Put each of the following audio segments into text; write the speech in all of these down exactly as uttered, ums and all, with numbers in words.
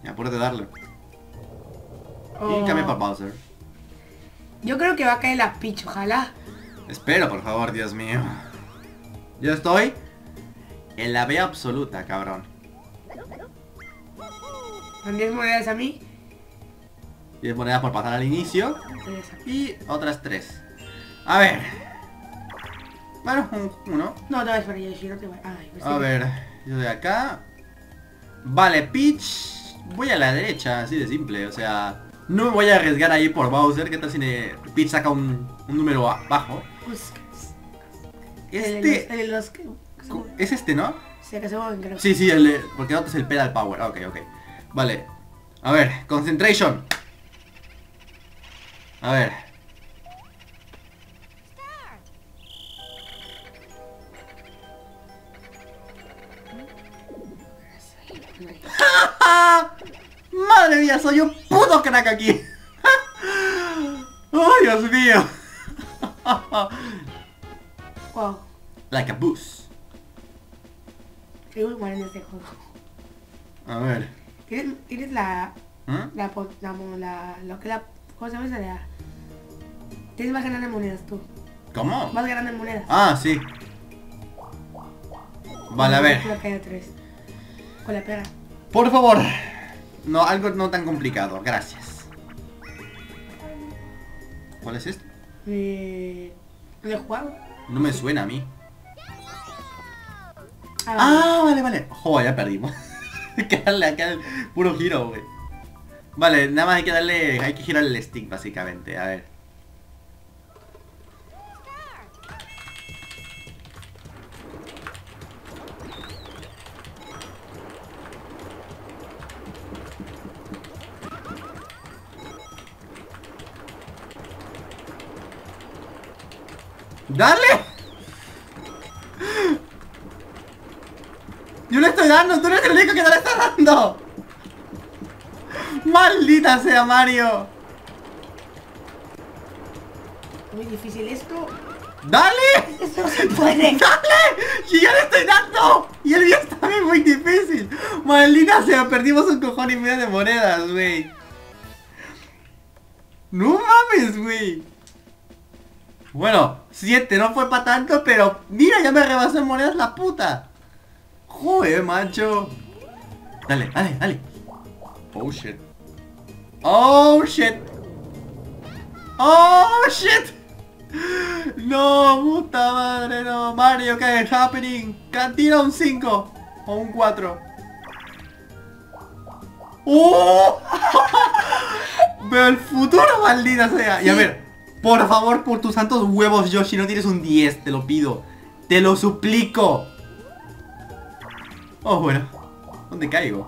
Y apúrate a darle. Oh. Y cambia para Bowser. Yo creo que va a caer la Peach, ojalá. Espero, por favor, Dios mío. Yo estoy en la B absoluta, cabrón. Con diez monedas a mí. diez monedas por pasar al inicio. tres a mí. Y otras tres. A ver. Bueno, un- uno. No, te vas para allá, si no te vas. Ay, pues A sí. ver, yo de acá. Vale, Peach. Voy a la derecha, así de simple. O sea, no me voy a arriesgar ahí por Bowser. ¿Qué tal si ne- Peach saca un, un número a- bajo? Pues, Este... El de los que... Es este, ¿no? Se que se mueven, creo. Sí, sí, el de... Porque otro es el pedal power. Ok, ok. Vale. A ver, concentration. A ver. ¡Madre mía! Soy un puto crack aquí. ¡Oh, Dios mío! Wow. Like a boost. Soy muy mal en este juego. A ver. ¿Tienes, tienes la... ¿Mm? La, po- la, mo- la... Lo que la... ¿Cómo se llama esa? La... Tienes más ganas de monedas tú. ¿Cómo? Más ganas de monedas. Ah, sí. Vale, a ver. La caída tres. Con la pega. Por favor. No, algo no tan complicado. Gracias. ¿Cuál es esto? Eh... ¿Lo he jugado? No me suena a mí. Ah, vale. Ah, vale, vale. Joder, ya perdimos. Hay que darle acá el puro giro, güey. Vale, nada más hay que darle... Hay que girar el stick, básicamente. A ver. ¡Dale! Yo le estoy dando, tú eres el único que no le estás dando. ¡Maldita sea, Mario! Muy difícil esto. ¡Dale! Esto no se puede. ¡Dale! ¡Y ya le estoy dando! Y el mío está también muy difícil. ¡Maldita sea! Perdimos un cojón y medio de monedas, güey. ¡No mames, güey! Bueno, siete no fue para tanto, pero mira, ya me rebasó en monedas la puta. Joder, macho. Dale, dale, dale. Oh, shit. Oh, shit. Oh, shit. No, puta madre, no. Mario, ¿qué es happening? Tira un cinco o un cuatro. ¡Oh! Veo el futuro, maldita sea. Y a ver, por favor, por tus santos huevos, Yoshi, no tienes un diez, te lo pido. Te lo suplico. Oh, bueno. ¿Dónde caigo?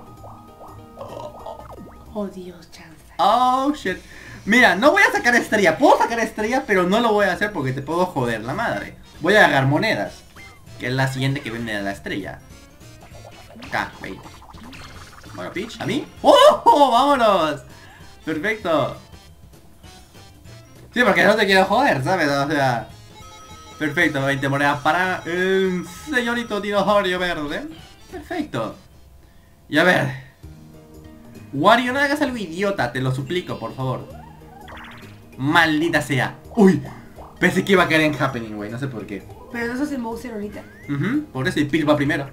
Oh, Dios, chanza. Oh, shit. Mira, no voy a sacar estrella. Puedo sacar estrella, pero no lo voy a hacer porque te puedo joder la madre. Voy a agarrar monedas, que es la siguiente que viene de la estrella. Acá, veinte. Bueno, Peach, ¿a mí? ¡Oh! ¡Oh! ¡Vámonos! Perfecto. Sí, porque no te quiero joder, ¿sabes? O sea... Perfecto, veinte monedas para el señorito dinosaurio verde. Perfecto. Y a ver... Wario, no hagas algo idiota, te lo suplico, por favor. Maldita sea. Uy, pensé que iba a caer en happening, güey, no sé por qué. Pero no estás en Bowser ahorita. Ujú, por eso el Peach va primero.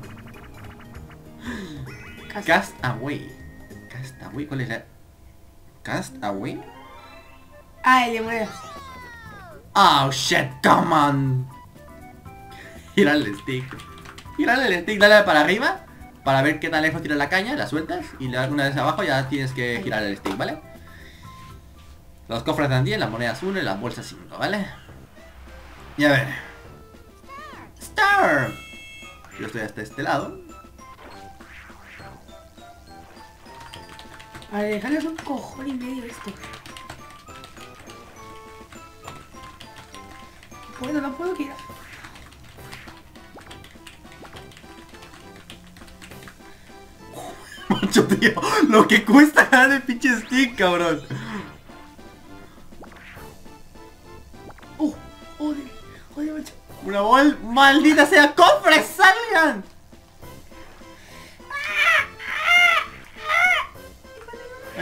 Casi. Cast away. Cast away, ¿cuál es la...? Cast away. Ah, el de monedas. Oh shit, come on. Gira el stick. Gira el stick, dale para arriba. Para ver qué tan lejos tira la caña, la sueltas. Y le das una vez abajo ya tienes que girar el stick, ¿vale? Los cofres dan diez, las monedas uno y las bolsas cinco, ¿vale? Y a ver. Star. Yo estoy hasta este lado. A ver, dejarles un cojón y medio esto. Bueno, no puedo girar. Macho, tío, lo que cuesta ganar el pinche stick, cabrón. Uh, joder, joder, macho. Una bol, maldita sea, cofres, salgan.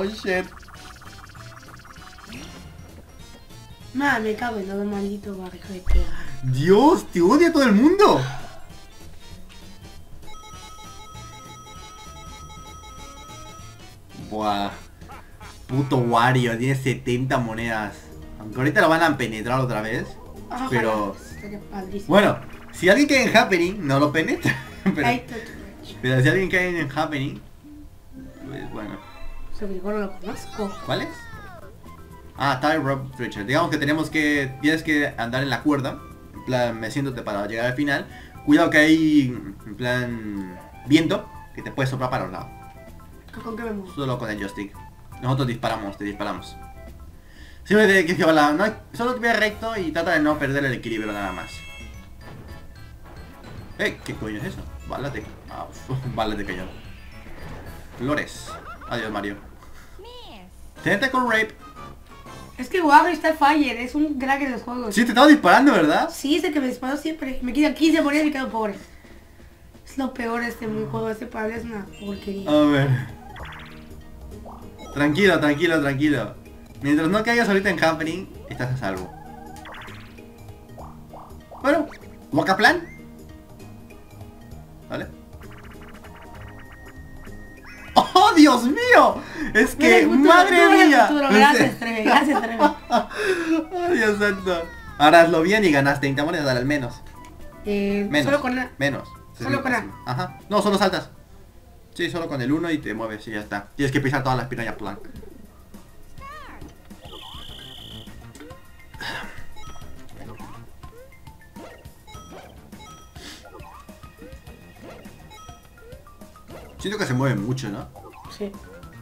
Oh shit. Man, me cago en todo, maldito Wario, hijo de perra. Dios, te odia todo el mundo. Buah. Puto Wario, tiene setenta monedas. Aunque ahorita lo van a penetrar otra vez. Ojalá, Pero... estaría padrísimo. Bueno, si alguien cae en Happening, no lo penetra. Pero, Ahí está tu hecho. pero si alguien cae en Happening, pues bueno. Sobre el gorro lo conozco. ¿Cuál es? Ah, Tie Rope Stretcher. Digamos que tenemos que... Tienes que andar en la cuerda. En plan, meciéndote para llegar al final. Cuidado que hay... En plan... Viento. Que te puede soplar para los lados. ¿Con qué me muevo? Solo con el joystick. Nosotros disparamos, te disparamos. Siempre tienes que llevar la... No, solo te ve recto y trata de no perder el equilibrio nada más. Eh, ¿qué coño es eso? Bala de... Ah, bala de cañón. Flores. Adiós, Mario. Tentacle Rape. Es que Wario está fire, es un crack en los juegos. Sí, te estaba disparando, ¿verdad? Sí, es el que me disparó siempre. Me quedan quince monedas y me quedo pobre. Es lo peor de este juego, este Pablo es una porquería. A ver. Tranquilo, tranquilo, tranquilo. Mientras no caigas ahorita en Happening, estás a salvo. Bueno, Wakaplan. ¿Vale? ¡Oh, Dios mío! Es Mira que, el futuro, madre tú ves el mía. futuro. Gracias, Treve, gracias, Treve. ¡Oh, Dios santo! Ahora hazlo bien y ganas treinta monedas al menos. Eh, Menos. solo con la... Menos. Solo con A. Ajá. No, solo saltas. Sí, solo con el uno y te mueves y ya está. Tienes que pisar todas las pirañas plan. Siento que se mueve mucho, ¿no? Sí.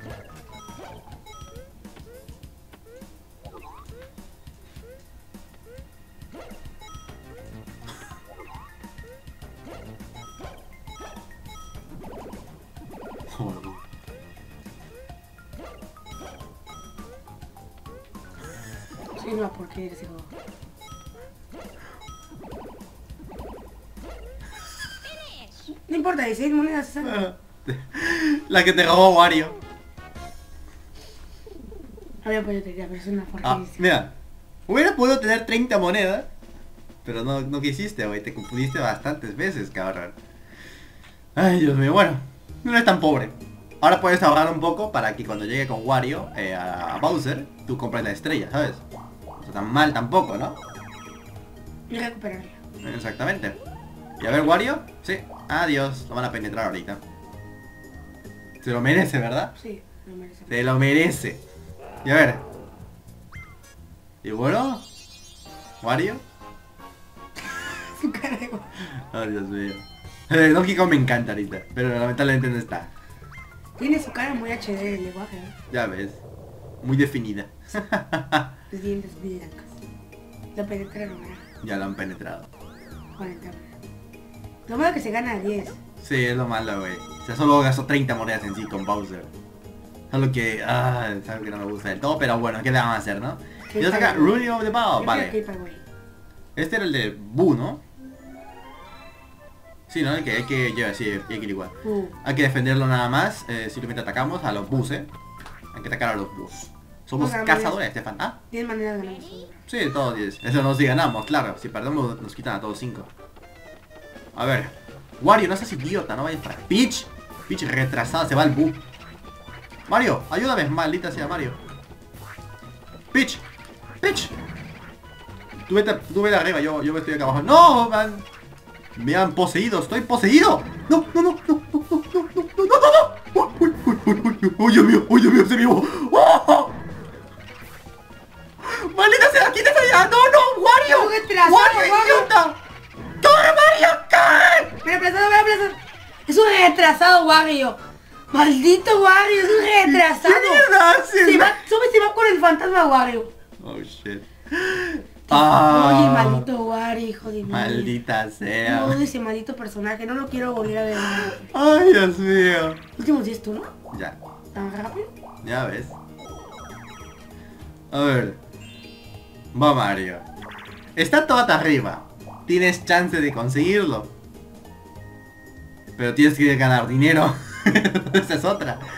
Joder. Sí, no, porque ese juego. No importa, dieciséis monedas esas. La que te robó Wario. Había podido tener, pero es una Ah, porquería. mira. Hubiera podido tener treinta monedas. Pero no, no quisiste, güey. Te confundiste bastantes veces, cabrón. Ay, Dios mío. Bueno, no eres tan pobre. Ahora puedes ahorrar un poco para que cuando llegue con Wario eh, a Bowser, tú compres la estrella, ¿sabes? No está tan mal tampoco, ¿no? Y recuperarla. Exactamente. Y a ver, Wario. Sí. Adiós. Lo van a penetrar ahorita. Se lo merece, ¿verdad? Sí, lo merece. Se lo merece. Y a ver. Y bueno. Wario. Su cara de... Ay, Dios mío. Eh, Donkey Kong me encanta ahorita. Pero lamentablemente no está. Tiene su cara muy H D el lenguaje, ¿eh? Ya ves. Muy definida. Los dientes blancos. Lo penetraron, ¿eh? Ya lo han penetrado. cuarenta. Lo malo que se gana a diez. Sí, es lo malo, güey. O sea, solo gastó treinta monedas en sí con Bowser. Solo que... Ah, es algo que no me gusta del todo. Pero bueno, ¿qué le van a hacer, no? Y ya saca Ruling of the Bow. Vale. Este era el de Boo, ¿no? Sí, ¿no? El que hay que llevar, sí, hay que ir igual. Uh. Hay que defenderlo nada más, eh, simplemente atacamos a los bus, ¿eh? Hay que atacar a los bus. Somos Oiga, cazadores, Estefan. Ah, diez maneras de ganar nosotros. sí, todos diez. Eso no si ganamos, claro. Si perdemos nos quitan a todos cinco. A ver. Wario, no seas idiota, no vayas para... Peach. Peach retrasada, se va al bu. Mario, ayúdame, maldita sea Mario. Peach. Peach. Tú vete, tú vete arriba, yo, yo estoy acá abajo. ¡No, man! Me han poseído, estoy poseído. No, no, no, no, no, no, no, no, no, no, no. Uy, uy, uy, uy, uy, uy, Dios mío, uy, Dios mío, se vivo. ¡Oh! ¡Maldita sea, quítate allá! ¡No, no, Wario! ¡Un retrasado, ¡Wario, Wario! idiota! ¡Corre, Mario, corre! ¡Me aplazado, me aplazado! ¡Es un retrasado, Wario! ¡Maldito Wario! ¡Es un retrasado! ¿Qué mierda haces? Se va, sube, se va con el fantasma Wario. Oh, shit. Oye, Ah, maldito Wario, hijo de mí. maldita sea. No odio ese maldito personaje, no lo quiero volver a ver. Ay, Dios mío. Últimos diez turnos, Ya, tan rápido. ya ves. A ver. Va Mario. Está todo hasta arriba. Tienes chance de conseguirlo. Pero tienes que ganar dinero. Esa es otra.